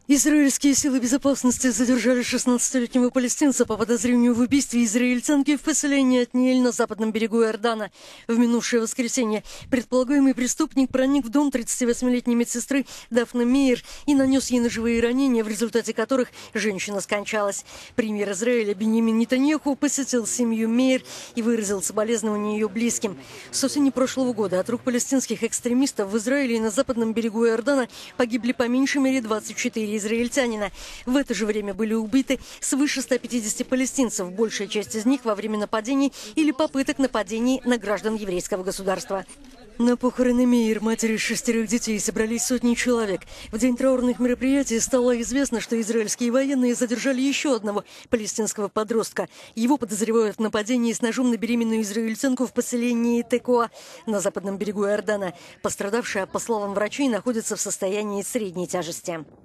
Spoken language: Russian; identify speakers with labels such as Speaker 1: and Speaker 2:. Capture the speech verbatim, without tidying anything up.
Speaker 1: Израильские силы безопасности задержали шестнадцатилетнего палестинца по подозрению в убийстве израильтянки в поселении Отниель на западном берегу Иордана. В минувшее воскресенье предполагаемый преступник проник в дом тридцативосьмилетней медсестры Дафны Мейер и нанес ей ножевые ранения, в результате которых женщина скончалась. Премьер Израиля Биньямин Нетаньяху посетил семью Мейер и выразил соболезнования ее близким. С осени прошлого года от рук палестинских экстремистов в Израиле и на западном берегу Иордана погибли по меньшей мере двадцать четыре израильтянина. В это же время были убиты свыше ста пятидесяти палестинцев, большая часть из них во время нападений или попыток нападений на граждан еврейского государства. На похороны Мейер, матери шестерых детей, собрались сотни человек. В день траурных мероприятий стало известно, что израильские военные задержали еще одного палестинского подростка. Его подозревают в нападении с ножом на беременную израильтянку в поселении Текоа на западном берегу Иордана. Пострадавшая, по словам врачей, находится в состоянии средней тяжести.